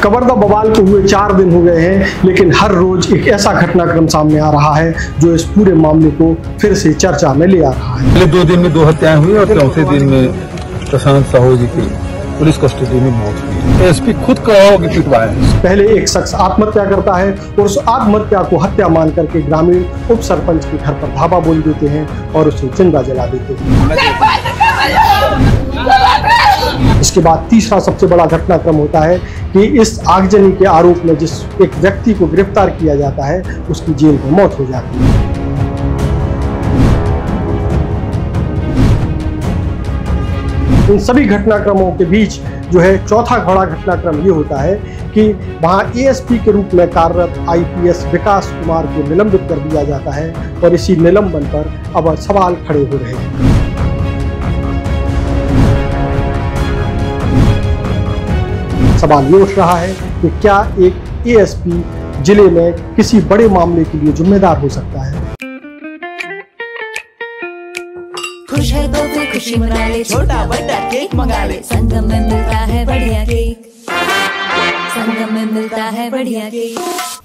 Kabarda बवाल को हुए 4 दिन हो गए हैं, लेकिन हर रोज एक ऐसा घटनाक्रम सामने आ रहा है जो इस पूरे मामले को फिर से चर्चा में ले आ रहा है। पहले 2 दिन में 2 हत्याएं हुई और चौथे दिन में प्रशांत साहू जी की पुलिस कस्टडी में मौत हुई। एसपी खुद कहा होगी पिटवाए। पहले एक शख्स आत्महत्या करता है और उस आत्महत्या को हत्या मान करके ग्रामीण उप सरपंच के घर पर धावा बोल देते हैं और उसे जिंदा जला देते हैं। इसके बाद तीसरा सबसे बड़ा घटनाक्रम होता है कि इस आगजनी के आरोप में जिस एक व्यक्ति को गिरफ्तार किया जाता है उसकी जेल में मौत हो जाती है। इन सभी घटनाक्रमों के बीच जो है चौथा बड़ा घटनाक्रम ये होता है कि वहाँ एएसपी के रूप में कार्यरत आईपीएस विकास कुमार को निलंबित कर दिया जाता है और इसी निलंबन पर अब सवाल खड़े हो रहे हैं। सवाल ये उठ रहा है कि क्या एक एएसपी जिले में किसी बड़े मामले के लिए जिम्मेदार हो सकता है। खुश है तो फिर खुशी मना ले, छोटा बड़ा केक मंगा ले, संगम में मिलता है बढ़िया केक, संगम में मिलता है बढ़िया केक।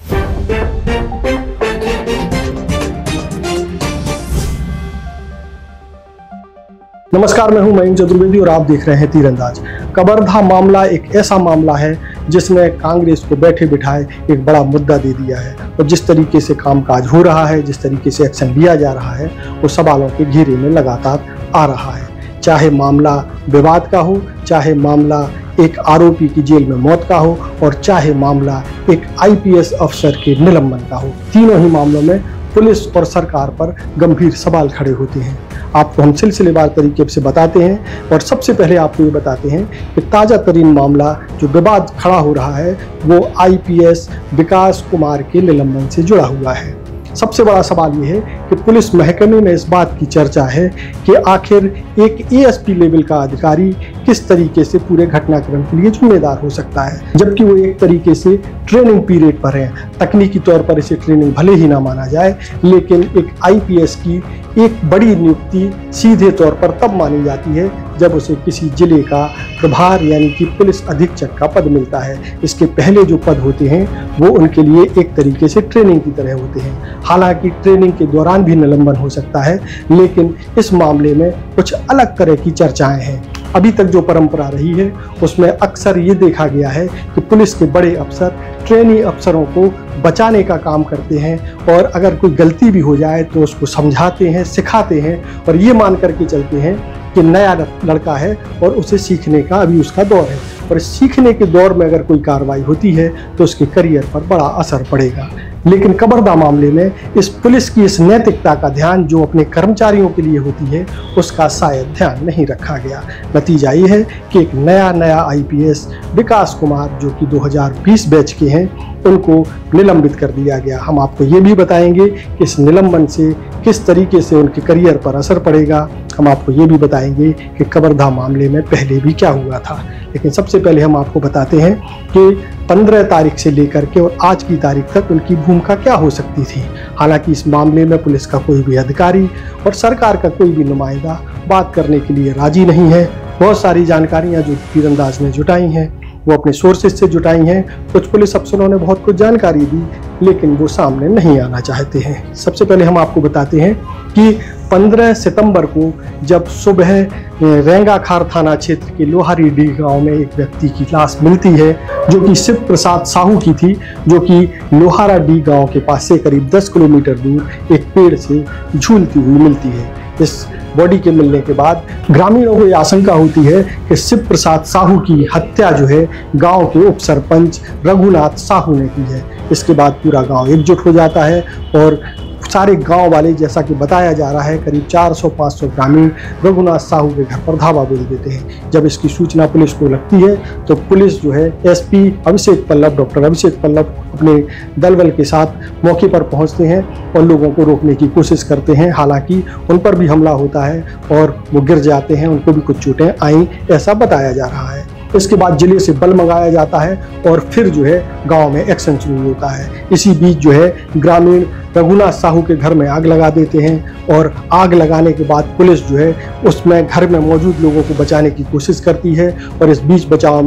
नमस्कार, मैं हूं मयंक चतुर्वेदी और आप देख रहे हैं तीरंदाज। कबरदा मामला एक ऐसा मामला है जिसने कांग्रेस को बैठे बिठाए एक बड़ा मुद्दा दे दिया है और जिस तरीके से कामकाज हो रहा है, जिस तरीके से एक्शन लिया जा रहा है, वो सवालों के घेरे में लगातार आ रहा है। चाहे मामला विवाद का हो, चाहे मामला एक आरोपी की जेल में मौत का हो और चाहे मामला एक आईपीएस अफसर के निलंबन का हो, तीनों ही मामलों में पुलिस और सरकार पर गंभीर सवाल खड़े होते हैं। आपको हम सिलसिलेवार तरीके से बताते हैं और सबसे पहले आपको ये बताते हैं कि ताज़ा तरीन मामला जो विवाद खड़ा हो रहा है वो आईपीएस विकास कुमार के निलंबन से जुड़ा हुआ है। सबसे बड़ा सवाल ये है कि पुलिस महकमे में इस बात की चर्चा है कि आखिर एक एएसपी लेवल का अधिकारी किस तरीके से पूरे घटनाक्रम के लिए जिम्मेदार हो सकता है, जबकि वो एक तरीके से ट्रेनिंग पीरियड पर है। तकनीकी तौर पर इसे ट्रेनिंग भले ही ना माना जाए, लेकिन एक आईपीएस की एक बड़ी नियुक्ति सीधे तौर पर तब मानी जाती है जब उसे किसी जिले का प्रभार यानी कि पुलिस अधीक्षक का पद मिलता है। इसके पहले जो पद होते हैं वो उनके लिए एक तरीके से ट्रेनिंग की तरह होते हैं। हालांकि ट्रेनिंग के दौरान भी निलंबन हो सकता है, लेकिन इस मामले में कुछ अलग तरह की चर्चाएं हैं। अभी तक जो परंपरा रही है उसमें अक्सर ये देखा गया है कि पुलिस के बड़े अफसर ट्रेनी अफसरों को बचाने का काम करते हैं और अगर कोई गलती भी हो जाए तो उसको समझाते हैं, सिखाते हैं और ये मान करके चलते हैं कि नया लड़का है और उसे सीखने का अभी उसका दौर है और इस सीखने के दौर में अगर कोई कार्रवाई होती है तो उसके करियर पर बड़ा असर पड़ेगा। लेकिन कबरदा मामले में इस पुलिस की इस नैतिकता का ध्यान जो अपने कर्मचारियों के लिए होती है उसका शायद ध्यान नहीं रखा गया। नतीजा ये है कि एक नया आईपीएस विकास कुमार जो कि 2020 बैच के हैं उनको निलंबित कर दिया गया। हम आपको ये भी बताएंगे कि इस निलंबन से किस तरीके से उनके करियर पर असर पड़ेगा। हम आपको ये भी बताएंगे कि कबरदा मामले में पहले भी क्या हुआ था। लेकिन सबसे पहले हम आपको बताते हैं कि 15 तारीख से लेकर के और आज की तारीख तक उनकी भूमिका क्या हो सकती थी। हालांकि इस मामले में पुलिस का कोई भी अधिकारी और सरकार का कोई भी नुमाइंदा बात करने के लिए राजी नहीं है। बहुत सारी जानकारियां जो तीरंदाज ने जुटाई हैं वो अपने सोर्सेज से जुटाई हैं। कुछ पुलिस अफसरों ने बहुत कुछ जानकारी दी लेकिन वो सामने नहीं आना चाहते हैं। सबसे पहले हम आपको बताते हैं कि 15 सितंबर को जब सुबह रेंगाखार थाना क्षेत्र के लोहारी डी गांव में एक व्यक्ति की लाश मिलती है जो कि शिव प्रसाद साहू की थी, जो कि लोहारा डी गांव के पास से करीब 10 किलोमीटर दूर एक पेड़ से झूलती हुई मिलती है। इस बॉडी के मिलने के बाद ग्रामीणों को यह आशंका होती है कि शिव प्रसाद साहू की हत्या जो है गांव के उप सरपंच रघुनाथ साहू ने की है। इसके बाद पूरा गांव एकजुट हो जाता है और सारे गांव वाले, जैसा कि बताया जा रहा है, करीब 400-500 ग्रामीण रघुनाथ साहू के घर पर धावा बोल देते हैं। जब इसकी सूचना पुलिस को लगती है तो पुलिस जो है एसपी अभिषेक पल्लव, डॉक्टर अभिषेक पल्लव अपने दल बल के साथ मौके पर पहुंचते हैं और लोगों को रोकने की कोशिश करते हैं। हालांकि उन पर भी हमला होता है और वो गिर जाते हैं, उनको भी कुछ चोटें आई, ऐसा बताया जा रहा है। इसके बाद जिले से बल मंगाया जाता है और फिर जो है गांव में एक्शन शुरू होता है। इसी बीच जो है ग्रामीण रघुनाथ साहू के घर में आग लगा देते हैं और आग लगाने के बाद पुलिस जो है उसमें घर में मौजूद लोगों को बचाने की कोशिश करती है और इस बीच बचाव में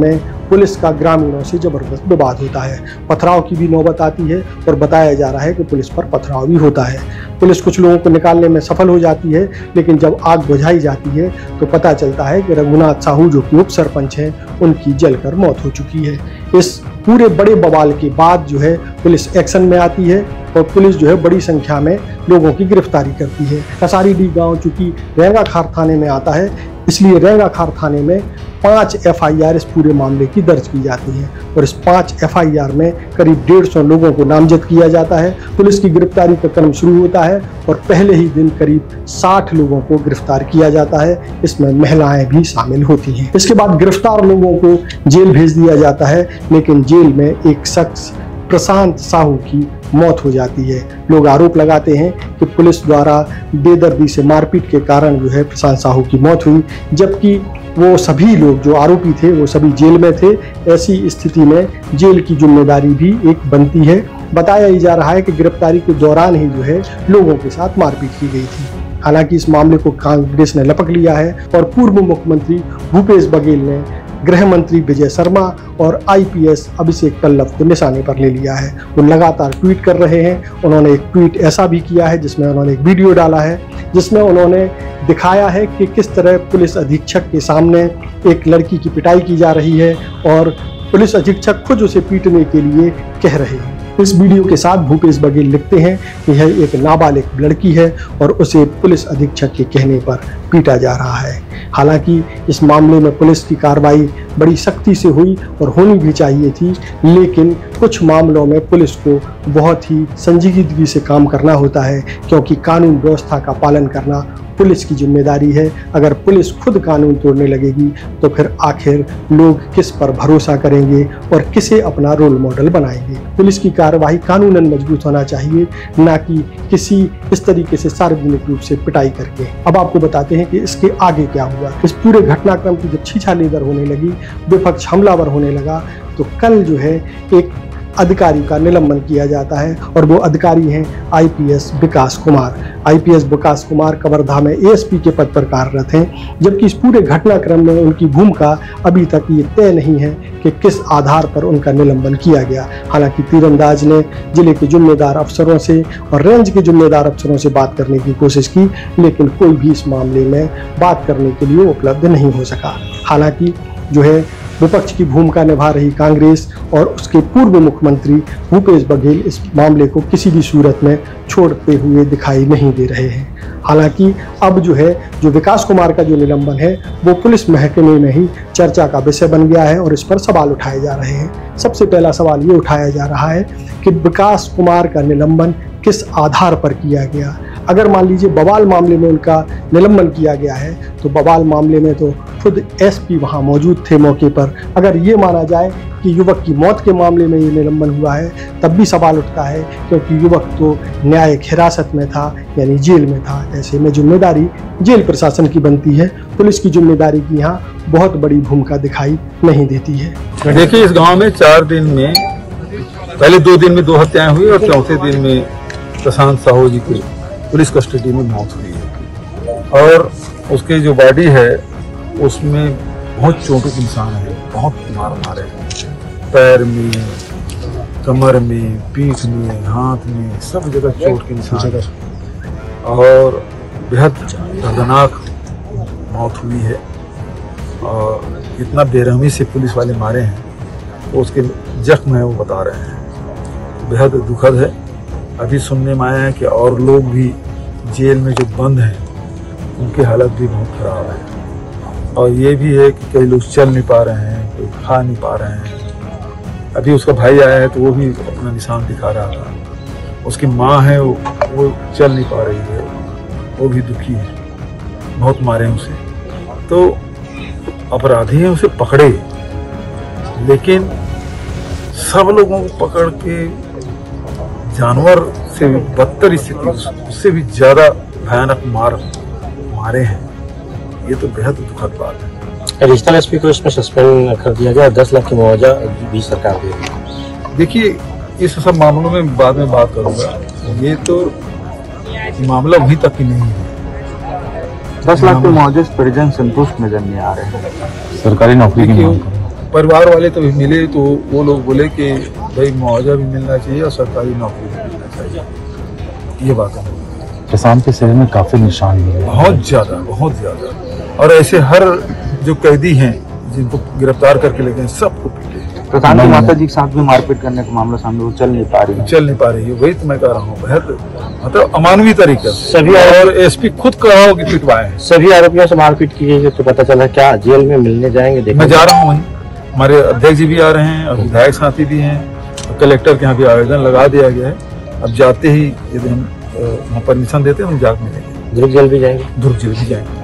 पुलिस का ग्रामीणों से जबरदस्त विवाद होता है। पथराव की भी नौबत आती है और बताया जा रहा है कि पुलिस पर पथराव भी होता है। पुलिस कुछ लोगों को निकालने में सफल हो जाती है, लेकिन जब आग बुझाई जाती है तो पता चलता है कि रघुनाथ साहू जो कि उप सरपंच हैं, उनकी जलकर मौत हो चुकी है। इस पूरे बड़े बवाल के बाद जो है पुलिस एक्शन में आती है और पुलिस जो है बड़ी संख्या में लोगों की गिरफ्तारी करती है। कसारीडीह गांव चूंकि रेंगाखार थाने में आता है, इसलिए रेंगाखार थाने में 5 FIR इस पूरे मामले की दर्ज की जाती है और इस 5 FIR में करीब 150 लोगों को नामजद किया जाता है। पुलिस की गिरफ्तारी का क्रम शुरू होता है और पहले ही दिन करीब 60 लोगों को गिरफ्तार किया जाता है, इसमें महिलाएं भी शामिल होती हैं। इसके बाद गिरफ्तार लोगों को जेल भेज दिया जाता है, लेकिन जेल में एक शख्स प्रशांत साहू की मौत हो जाती है। लोग आरोप लगाते हैं कि पुलिस द्वारा बेदर्दी से मारपीट के कारण जो है प्रशांत साहू की मौत हुई, जबकि वो सभी लोग जो आरोपी थे वो सभी जेल में थे। ऐसी स्थिति में जेल की जिम्मेदारी भी एक बनती है। बताया ही जा रहा है कि गिरफ्तारी के दौरान ही जो है लोगों के साथ मारपीट की गई थी। हालांकि इस मामले को कांग्रेस ने लपक लिया है और पूर्व मुख्यमंत्री भूपेश बघेल ने गृह मंत्री विजय शर्मा और IPS अभिषेक पल्लव को निशाने पर ले लिया है। वो लगातार ट्वीट कर रहे हैं। उन्होंने एक ट्वीट ऐसा भी किया है जिसमें उन्होंने एक वीडियो डाला है, जिसमें उन्होंने दिखाया है कि किस तरह पुलिस अधीक्षक के सामने एक लड़की की पिटाई की जा रही है और पुलिस अधीक्षक खुद उसे पीटने के लिए कह रहे हैं। इस वीडियो के साथ भूपेश बघेल लिखते हैं कि यह एक नाबालिग लड़की है और उसे पुलिस अधीक्षक के कहने पर पीटा जा रहा है। हालांकि इस मामले में पुलिस की कार्रवाई बड़ी सख्ती से हुई और होनी भी चाहिए थी, लेकिन कुछ मामलों में पुलिस को बहुत ही संजीदगी से काम करना होता है, क्योंकि कानून व्यवस्था का पालन करना पुलिस की जिम्मेदारी है। अगर पुलिस खुद कानून तोड़ने लगेगी तो फिर आखिर लोग किस पर भरोसा करेंगे और किसे अपना रोल मॉडल बनाएंगे। पुलिस की कार्रवाई कानूनन मजबूत होना चाहिए, ना कि किसी इस तरीके से सार्वजनिक रूप से पिटाई करके। अब आपको बताते हैं कि इसके आगे क्या हुआ। इस पूरे घटनाक्रम की जब छीछालेदर होने लगी, विपक्ष हमलावर होने लगा, तो कल जो है एक अधिकारी का निलंबन किया जाता है और वो अधिकारी हैं IPS विकास कुमार। IPS विकास कुमार कवर्धा में ASP के पद पर कार्यरत हैं, जबकि इस पूरे घटनाक्रम में उनकी भूमिका अभी तक ये तय नहीं है कि किस आधार पर उनका निलंबन किया गया। हालांकि तीरंदाज ने जिले के जिम्मेदार अफसरों से और रेंज के जिम्मेदार अफसरों से बात करने की कोशिश की, लेकिन कोई भी इस मामले में बात करने के लिए उपलब्ध नहीं हो सका। हालांकि जो है विपक्ष की भूमिका निभा रही कांग्रेस और उसके पूर्व मुख्यमंत्री भूपेश बघेल इस मामले को किसी भी सूरत में छोड़ते हुए दिखाई नहीं दे रहे हैं। हालांकि अब जो विकास कुमार का जो निलंबन है वो पुलिस महकमे में ही चर्चा का विषय बन गया है और इस पर सवाल उठाए जा रहे हैं। सबसे पहला सवाल ये उठाया जा रहा है कि विकास कुमार का निलंबन किस आधार पर किया गया। अगर मान लीजिए बवाल मामले में उनका निलंबन किया गया है तो बवाल मामले में तो खुद SP वहाँ मौजूद थे मौके पर। अगर ये माना जाए कि युवक की मौत के मामले में ये निलंबन हुआ है, तब भी सवाल उठता है, क्योंकि युवक तो न्यायिक हिरासत में था, यानी जेल में था। ऐसे में जिम्मेदारी जेल प्रशासन की बनती है। पुलिस की जिम्मेदारी की यहाँ बहुत बड़ी भूमिका दिखाई नहीं देती है। देखिए, इस गाँव में 4 दिन में, पहले 2 दिन में 2 हत्याएं हुई और चौथे दिन में प्रशांत साहू जी की पुलिस कस्टडी में मौत हुई है और उसकी जो बॉडी है उसमें बहुत चोटों के निशान है, बहुत मार मारे हैं, पैर में, कमर में, पीठ में, हाथ में, सब जगह चोट के निशान है और बेहद दर्दनाक मौत हुई है। और इतना बेरहमी से पुलिस वाले मारे हैं तो उसके जख्म है वो बता रहे हैं, बेहद दुखद है। अभी सुनने में आया है कि और लोग भी जेल में जो बंद हैं उनकी हालत भी बहुत खराब है और ये भी है कि कई लोग चल नहीं पा रहे हैं, कोई खा नहीं पा रहे हैं। अभी उसका भाई आया है तो वो भी अपना निशान दिखा रहा था। उसकी माँ है वो चल नहीं पा रही है, वो भी दुखी है, बहुत मारे हैं उसे। तो अपराधी हैं, उसे पकड़े, लेकिन सब लोगों को पकड़ के जानवर से भी बदतर स्थिति, उससे भी ज्यादा भयानक मारे हैं। ये तो बेहद दुखद बात है। एडिशनल SP को इसमें सस्पेंड कर दिया गया, 10 लाख की मुआवजा भी सरकार देगी। देखिए, इस सब मामलों में बाद में बात करूंगा। ये तो मामला वहीं तक ही नहीं है। 10 लाख के मुआवजे परिजन संतुष्ट नजर नहीं आ रहे हैं। सरकारी नौकरी की मांग परिवार वाले तो मिले तो वो लोग बोले कि भाई मुआवजा भी मिलना चाहिए और सरकारी नौकरी भी मिलना चाहिए। ये बात है। किसान के शरीर में काफी निशान मिले, बहुत ज्यादा। और ऐसे हर जो कैदी हैं जिनको गिरफ्तार करके लेके सबको पीटे। प्रधान की माता जी के साथ भी मारपीट करने का मामला सामने, वो चल नहीं पा रही है। वही तो मैं कह रहा हूँ, मतलब अमानवीय तरीके से सभी। और एसपी खुद कहा हो कि पिटवाए हैं। सभी आरोपियों से मारपीट की गई तो पता चला, क्या जेल में मिलने जाएंगे? मैं जा रहा हूँ, हमारे अध्यक्ष जी भी आ रहे हैं और विधायक साथी भी हैं, कलेक्टर के यहाँ भी आवेदन लगा दिया गया है। अब जाते ही यदि हम वहाँ परमिशन देते हैं हम जाकर मिलेंगे। दुर्ग जेल भी जाएंगे? दुर्ग जेल भी जाएंगे।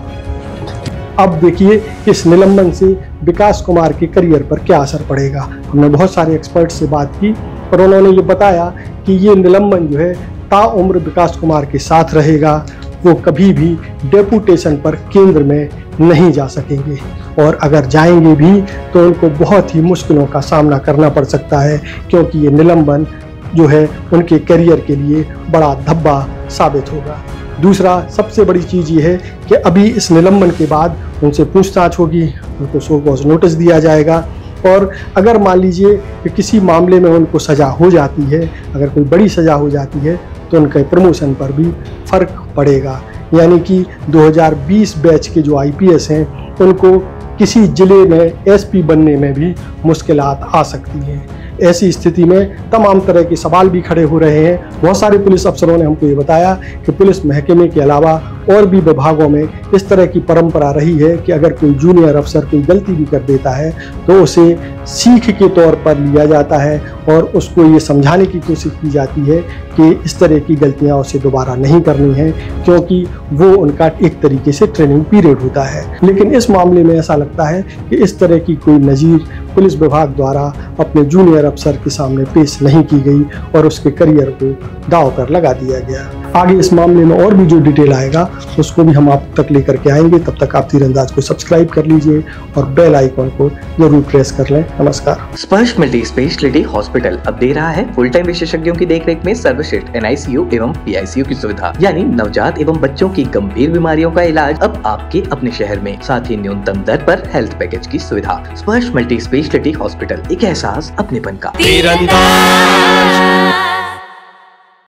अब देखिए इस निलंबन से विकास कुमार के करियर पर क्या असर पड़ेगा। हमने बहुत सारे एक्सपर्ट से बात की और उन्होंने ये बताया कि ये निलंबन जो है ताउम्र विकास कुमार के साथ रहेगा। वो कभी भी डेपुटेशन पर केंद्र में नहीं जा सकेंगे और अगर जाएंगे भी तो उनको बहुत ही मुश्किलों का सामना करना पड़ सकता है, क्योंकि ये निलंबन जो है उनके करियर के लिए बड़ा धब्बा साबित होगा। दूसरा सबसे बड़ी चीज़ ये है कि अभी इस निलंबन के बाद उनसे पूछताछ होगी, उनको शो कॉज नोटिस दिया जाएगा और अगर मान लीजिए कि किसी मामले में उनको सज़ा हो जाती है, अगर कोई बड़ी सज़ा हो जाती है तो उनके प्रमोशन पर भी फ़र्क पड़ेगा। यानी कि 2020 बैच के जो IPS हैं उनको किसी ज़िले में SP बनने में भी मुश्किलात आ सकती हैं। ऐसी स्थिति में तमाम तरह के सवाल भी खड़े हो रहे हैं। बहुत सारे पुलिस अफसरों ने हमको ये बताया कि पुलिस महकमे के अलावा और भी विभागों में इस तरह की परंपरा रही है कि अगर कोई जूनियर अफसर कोई गलती भी कर देता है तो उसे सीख के तौर पर लिया जाता है और उसको ये समझाने की कोशिश की जाती है कि इस तरह की गलतियां उसे दोबारा नहीं करनी है, क्योंकि वो उनका एक तरीके से ट्रेनिंग पीरियड होता है। लेकिन इस मामले में ऐसा लगता है कि इस तरह की कोई नज़ीर पुलिस विभाग द्वारा अपने जूनियर अफसर के सामने पेश नहीं की गई और उसके करियर को दांव पर लगा दिया गया। आगे इस मामले में और भी जो डिटेल आएगा उसको भी हम आप तक लेकर के आएंगे। तब तक आप तीरंदाज को सब्सक्राइब कर लीजिए और बेल आइकॉन को जरूर प्रेस कर लें। नमस्कार। स्पर्श मल्टी स्पेशलिटी हॉस्पिटल अब दे रहा है फुल टाइम विशेषज्ञों की देखरेख में सर्वश्रेष्ठ NICU एवं PICU की सुविधा, यानी नवजात एवं बच्चों की गंभीर बीमारियों का इलाज अब आपके अपने शहर में, साथ ही न्यूनतम दर पर हेल्थ पैकेज की सुविधा। स्पर्श मल्टी स्पेशलिटी हॉस्पिटल, एक एहसास अपनेपन का। तीरंदाज।